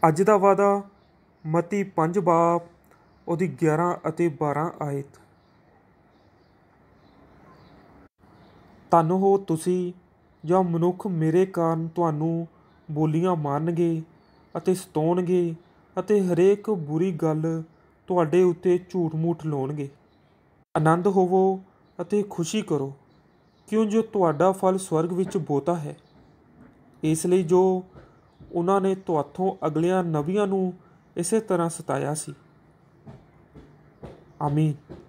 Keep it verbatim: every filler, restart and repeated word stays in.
ਅੱਜ ਦਾ ਵਾਅਦਾ ਮਤੀ ਪੰਜ ਬਾਬ ਉਹਦੀ ਗਿਆਰਾਂ ਅਤੇ ਬਾਰਾਂ ਆਇਤ। ਧੰਨ ਹੋ ਤੁਸੀਂ ਜਾਂ ਮਨੁੱਖ ਮੇਰੇ ਕਾਰਨ ਤੁਹਾਨੂੰ ਬੋਲੀਆਂ ਮਾਰਨਗੇ ਅਤੇ ਸਤਾਉਣਗੇ ਅਤੇ ਹਰੇਕ ਬੁਰੀ ਗੱਲ ਤੁਹਾਡੇ ਉੱਤੇ ਝੂਠ ਮੂਠ ਲਾਉਣਗੇ। ਆਨੰਦ ਹੋਵੋ ਅਤੇ ਖੁਸ਼ੀ ਕਰੋ, ਕਿਉਂ ਜੋ ਤੁਹਾਡਾ ਫਲ ਸਵਰਗ ਵਿੱਚ ਬਹੁਤਾ ਹੈ। ਇਸ ਲਈ ਜੋ ਉਹਨਾਂ ਨੇ ਤੁਹਾਥੋਂ ਅਗਲਿਆਂ ਨਬੀਆਂ ਨੂੰ ਇਸੇ ਤਰ੍ਹਾਂ ਸਤਾਇਆ ਸੀ। ਆਮੀਨ।